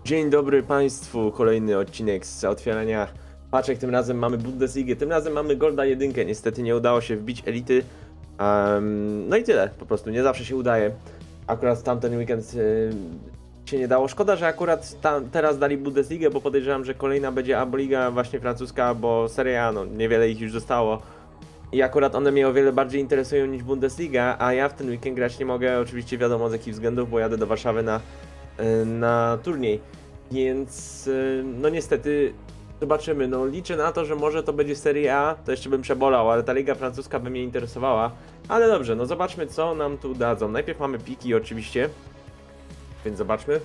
Dzień dobry Państwu, kolejny odcinek z otwierania paczek. Tym razem mamy Bundesligę, tym razem mamy Golda 1. Niestety nie udało się wbić elity. No i tyle, po prostu nie zawsze się udaje. Akurat tamten weekend się nie dało. Szkoda, że akurat teraz dali Bundesligę, bo podejrzewam, że kolejna będzie albo Liga właśnie francuska, bo Serie A, no niewiele ich już zostało. I akurat one mnie o wiele bardziej interesują niż Bundesliga, a ja w ten weekend grać nie mogę, oczywiście wiadomo z jakich względów, bo jadę do Warszawy na turniej. Więc no niestety zobaczymy, no liczę na to, że może to będzie Serie A, to jeszcze bym przebolał, ale ta Liga Francuska by mnie interesowała. Ale dobrze, no zobaczmy co nam tu dadzą. Najpierw mamy piki oczywiście, więc zobaczmy.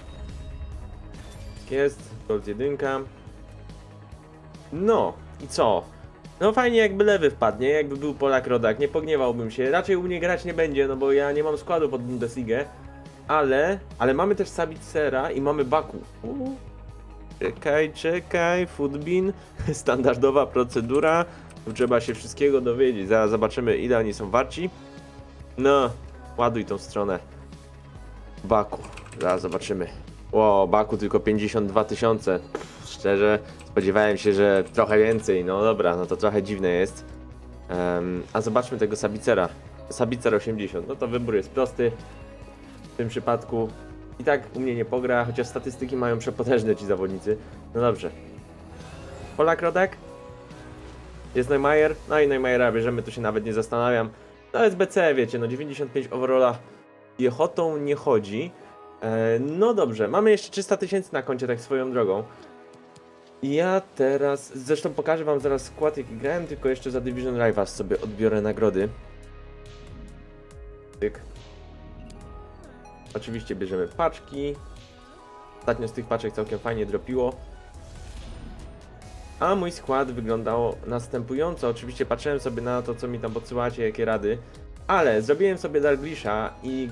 Jest, Gold 1. No i co? No fajnie jakby lewy wpadnie, jakby był Polak Rodak, nie pogniewałbym się. Raczej u mnie grać nie będzie, no bo ja nie mam składu pod Bundesligę. Ale mamy też Sabicera i mamy Baku. Czekaj, Foodbin, standardowa procedura. Tu trzeba się wszystkiego dowiedzieć, zaraz zobaczymy ile oni są warci. No, ładuj tą stronę. Baku, zaraz zobaczymy. Ło, Baku tylko 52 000. Szczerze, spodziewałem się, że trochę więcej. No dobra, no to trochę dziwne jest. A zobaczmy tego Sabicera. Sabicer 80, no to wybór jest prosty. W tym przypadku i tak u mnie nie pogra, chociaż statystyki mają przepotężne ci zawodnicy. No dobrze. Polak Rodak? Jest Neumayer? No i Neumajera bierzemy, tu się nawet nie zastanawiam. No SBC, wiecie, no 95 overalla piechotą nie chodzi. No dobrze, mamy jeszcze 300 000 na koncie, tak swoją drogą. Ja teraz, zresztą pokażę wam zaraz skład jaki grałem, tylko jeszcze za Division Rivals sobie odbiorę nagrody. Tyk. Oczywiście bierzemy paczki. Ostatnio z tych paczek całkiem fajnie dropiło. A mój skład wyglądał następująco. Oczywiście patrzyłem sobie na to, co mi tam podsyłacie, jakie rady. Ale zrobiłem sobie Dalglisha i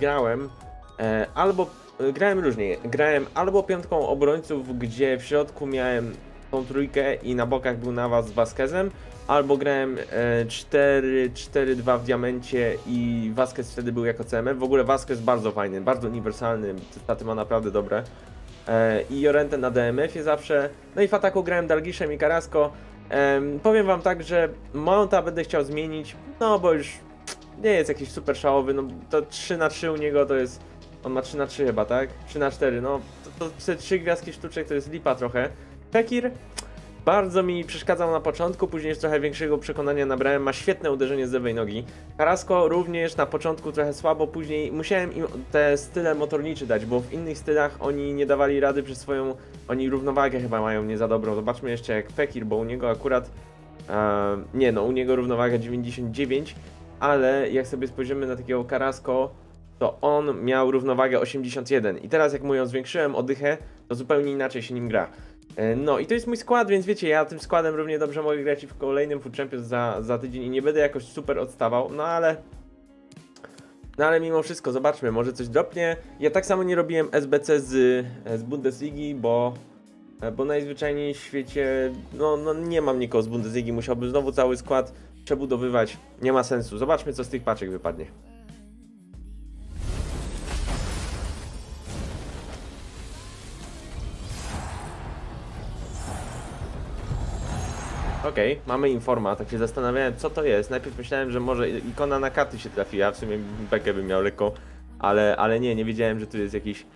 grałem różnie. Grałem albo piątką obrońców, gdzie w środku miałem tą trójkę i na bokach był Navas z Vasquezem. Albo grałem 4-4-2 w diamencie i Vasquez wtedy był jako CMF. W ogóle Vasquez bardzo fajny, bardzo uniwersalny, te staty ma naprawdę dobre. I Llorente na DMF-ie zawsze. No i w ataku grałem Dalgiszem i Carrasco. Powiem wam tak, że Mounta będę chciał zmienić, no bo już nie jest jakiś super szałowy, no to 3/3 u niego to jest, on ma 3/3 chyba, tak? 3/4, no to te 3 gwiazdki sztuczek to jest lipa trochę. Fekir bardzo mi przeszkadzał na początku, później już trochę większego przekonania nabrałem, ma świetne uderzenie z lewej nogi. Carrasco również na początku trochę słabo, później musiałem im te style motornicze dać, bo w innych stylach oni nie dawali rady przez swoją, oni równowagę chyba mają nie za dobrą. Zobaczmy jeszcze jak Fekir, bo u niego akurat, nie no, u niego równowaga 99, ale jak sobie spojrzymy na takiego Carrasco, to on miał równowagę 81 i teraz jak mu ją zwiększyłem odychę, to zupełnie inaczej się nim gra. No i to jest mój skład, więc wiecie, ja tym składem równie dobrze mogę grać i w kolejnym Food Champions za tydzień i nie będę jakoś super odstawał, no ale mimo wszystko zobaczmy, może coś dropnie. Ja tak samo nie robiłem SBC z Bundesligi, bo najzwyczajniej w świecie, no nie mam nikogo z Bundesligi, musiałbym znowu cały skład przebudowywać, nie ma sensu. Zobaczmy co z tych paczek wypadnie. Okej, mamy informa, tak się zastanawiałem co to jest. Najpierw myślałem, że może ikona na karty się trafiła, w sumie bekę bym miał lekko, ale nie wiedziałem, że tu jest jakiś,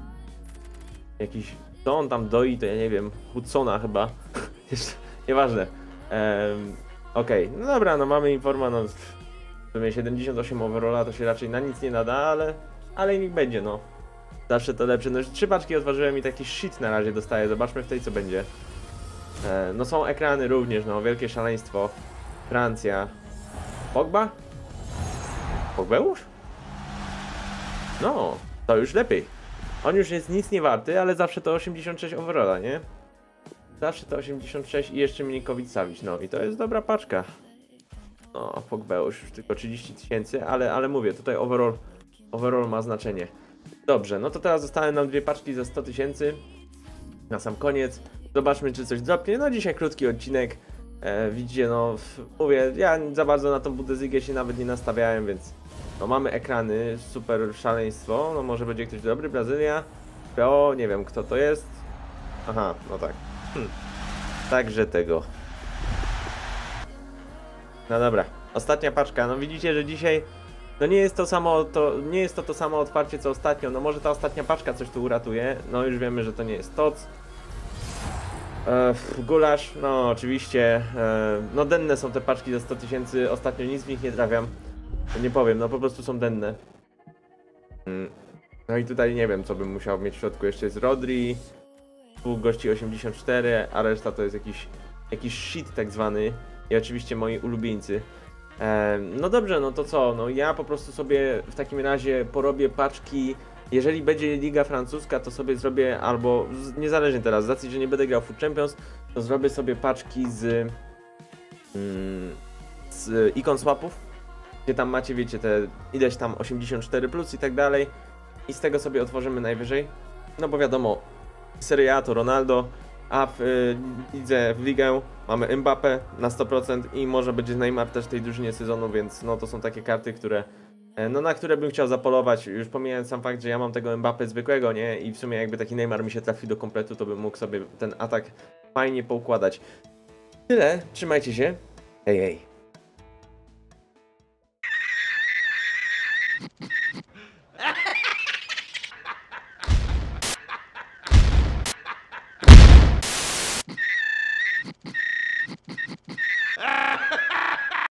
co on tam doi, to ja nie wiem, Hudsona chyba, jeszcze, nieważne. Okej, no dobra, no mamy informa, no w sumie 78 overalla to się raczej na nic nie nada, ale niech będzie, no. Zawsze to lepsze, no już 3 paczki otworzyłem i taki shit na razie dostaję, zobaczmy w tej co będzie. No są ekrany również, no wielkie szaleństwo. Francja. Pogba? Pogbeusz? No, to już lepiej. On już jest nic nie warty, ale zawsze to 86 overalla, nie? Zawsze to 86 i jeszcze Milinkovic-Savic, no i to jest dobra paczka. No, Pogbeusz już tylko 30 000, ale mówię, tutaj overall ma znaczenie. Dobrze, no to teraz zostały nam 2 paczki za 100 000. Na sam koniec. Zobaczmy czy coś dropnie. No dzisiaj krótki odcinek. Widzicie, no mówię, ja za bardzo na tą Bundesligę się nawet nie nastawiałem, więc no mamy ekrany, super szaleństwo. No może będzie ktoś dobry, Brazylia. XPO, nie wiem kto to jest. Aha, no tak. Także tego. No dobra, ostatnia paczka. No widzicie, że dzisiaj no nie jest to samo otwarcie co ostatnio. No może ta ostatnia paczka coś tu uratuje. No już wiemy, że to nie jest TOC. Gulasz, no oczywiście. No denne są te paczki za 100 000. Ostatnio nic w nich nie trafiam. Nie powiem, no po prostu są denne. No i tutaj nie wiem, co bym musiał mieć w środku. Jeszcze jest Rodri, pół gości 84, a reszta to jest jakiś shit tak zwany. I oczywiście moi ulubieńcy. No dobrze, no to co? No ja po prostu sobie w takim razie porobię paczki. Jeżeli będzie Liga Francuska, to sobie zrobię albo, niezależnie teraz, z racji, że nie będę grał Food Champions, to zrobię sobie paczki z Icon Swapów, gdzie tam macie, wiecie, te ileś tam 84 plus i tak dalej. I z tego sobie otworzymy najwyżej. No bo wiadomo, Serie A to Ronaldo, a w ligę mamy Mbappé na 100% i może będzie Neymar też w tej drużynie sezonu, więc no to są takie karty, które no na które bym chciał zapolować, już pomijając sam fakt, że ja mam tego Mbappé zwykłego, nie? I w sumie jakby taki Neymar mi się trafił do kompletu, to bym mógł sobie ten atak fajnie poukładać. Tyle, trzymajcie się, hej hej.